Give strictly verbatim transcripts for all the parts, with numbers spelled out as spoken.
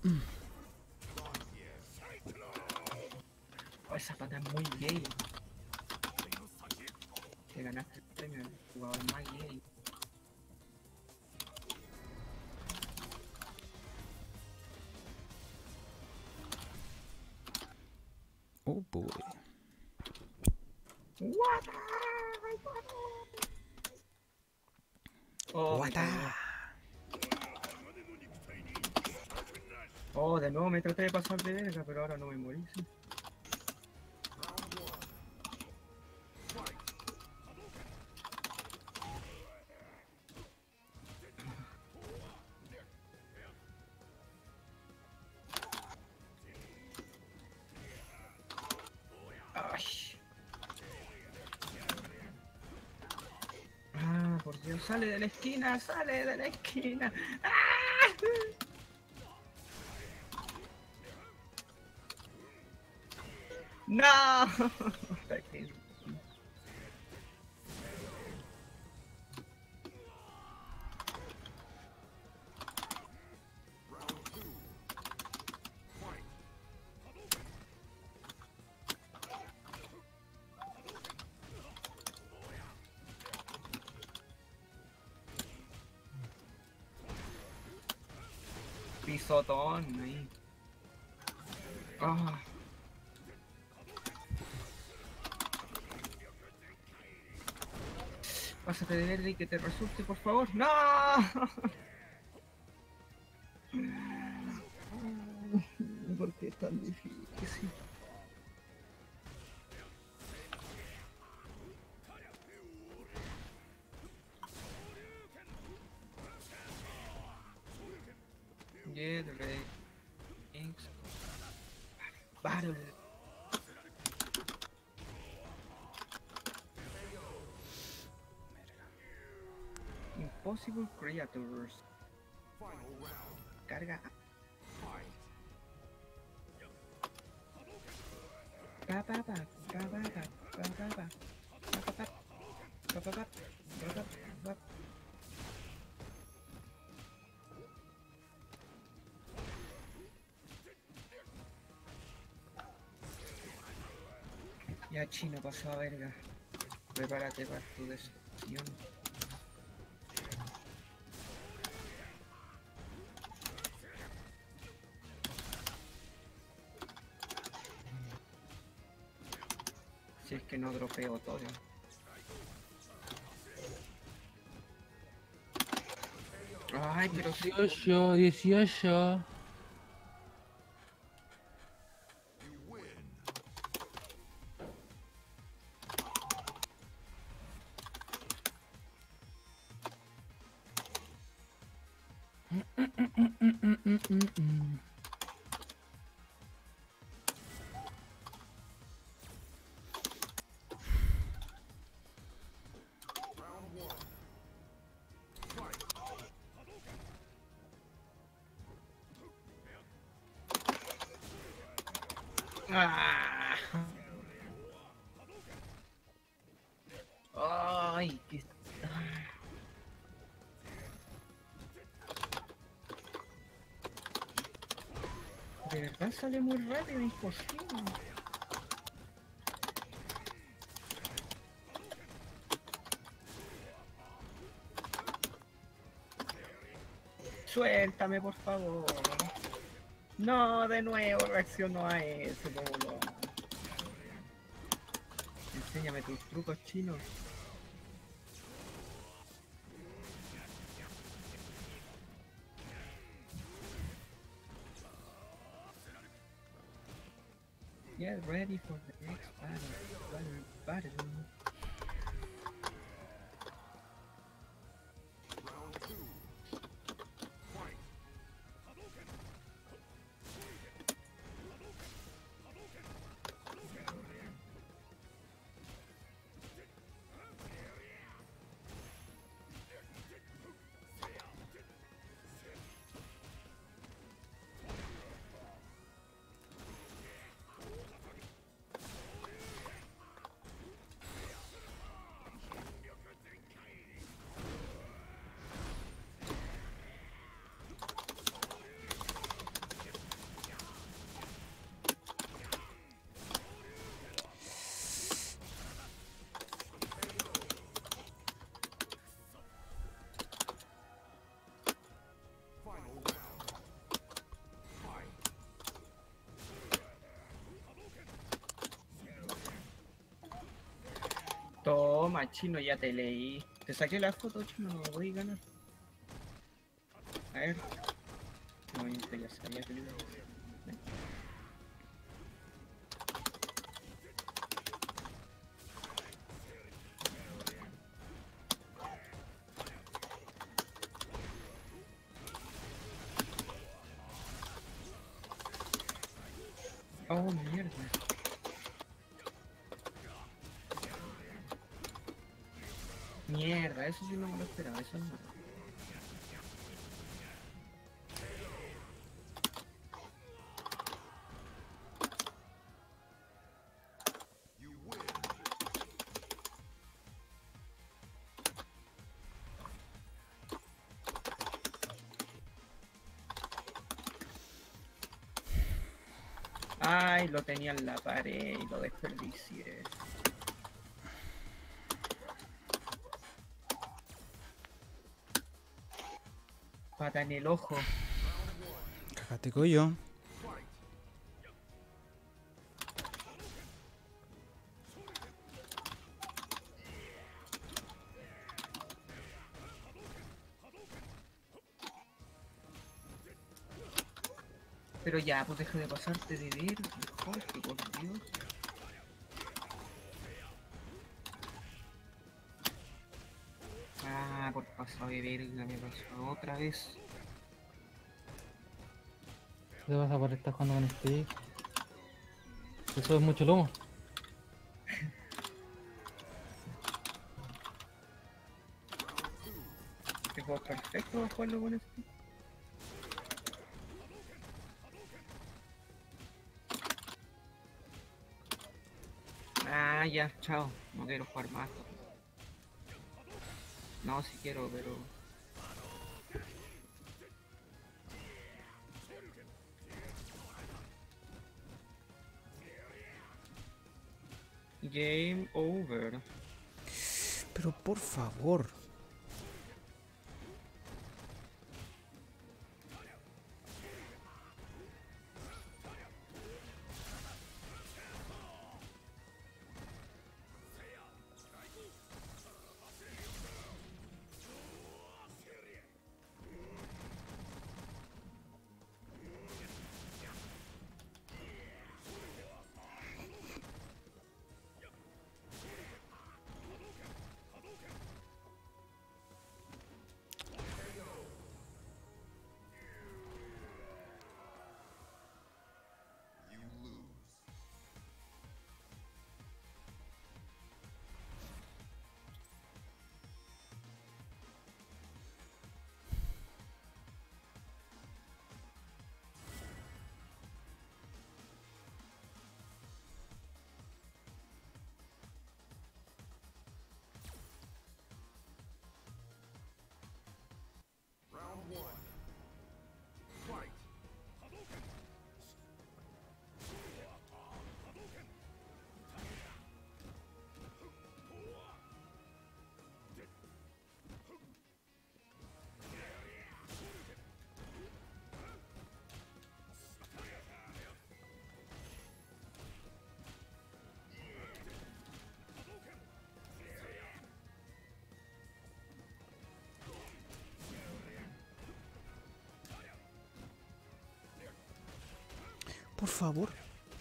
Oh, esa pata es muy gay. Te ganaste el premio al jugador más gay. Oh boy. What? Oh, me What? cagué. Oh, de nuevo me traté de pasar de verga, pero ahora no me morí, sí. Ay. Ah, por Dios, sale de la esquina, sale de la esquina. ¡Ah! No. Pisotón ahí. Ah. Pásate de verde y que te resulte, por favor. ¡No! ¿Por qué es tan difícil? Get ready. Thanks. Battle. Impossible Creatures. Carga. Pa pa pa pa pa pa pa pa pa pa pa pa pa pa pa pa. Ya chino pasó a verga. Prepárate para tu decepción. Si es que no dropeo todo. Ay, pero sí. dieciocho, dieciocho. Ah. Ay, que... De verdad sale muy rápido, imposible. Suéltame, por favor. No, de nuevo reacciono a eso, no, no. Enséñame tus trucos chinos. Get ready for the next battle. Battle, battle. Toma, chino, ya te leí. Te saqué la foto, chino, no voy a ganar. A ver. No, yo ya sabía que lo iba a hacer. Ven. Oh, mierda. Mierda, eso sí no me lo esperaba, eso no. Ay, lo tenía en la pared y lo desperdicié. Pata en el ojo. Cágate, coño. Pero ya, pues deja de pasarte de ver, mejor que por Dios. Ah, por pasado de verga, me pasó otra vez. ¿Qué te pasa por estar jugando con este? Eso es mucho lomo. Este juego es perfecto para jugarlo con esto. Ah, ya, chao. No quiero jugar más. No, sí quiero, pero... Game over. Pero por favor. Por favor.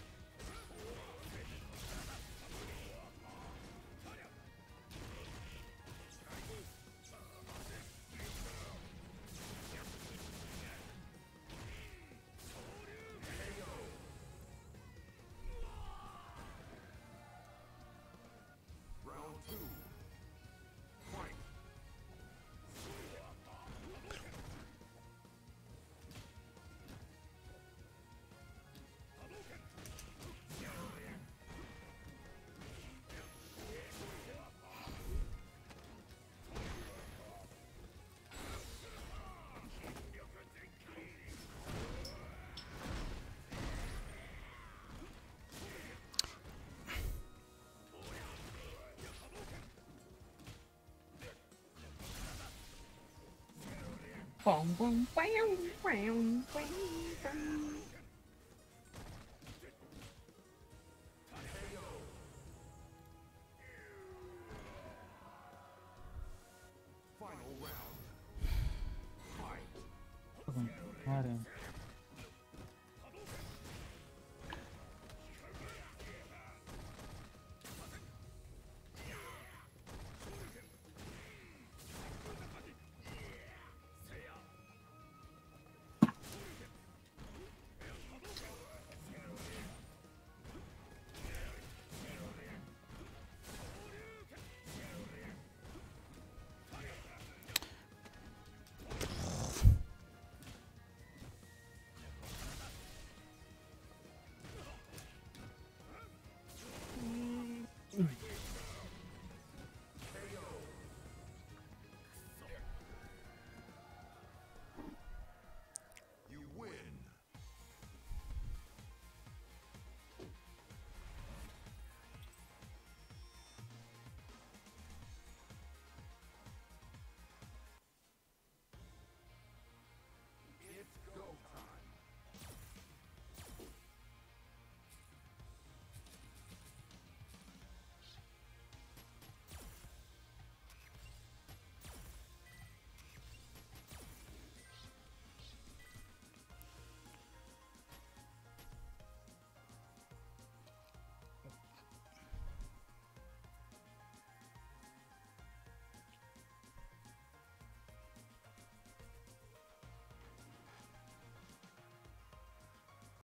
Pum, pum, pam, pam, pam, pam. Madre mía.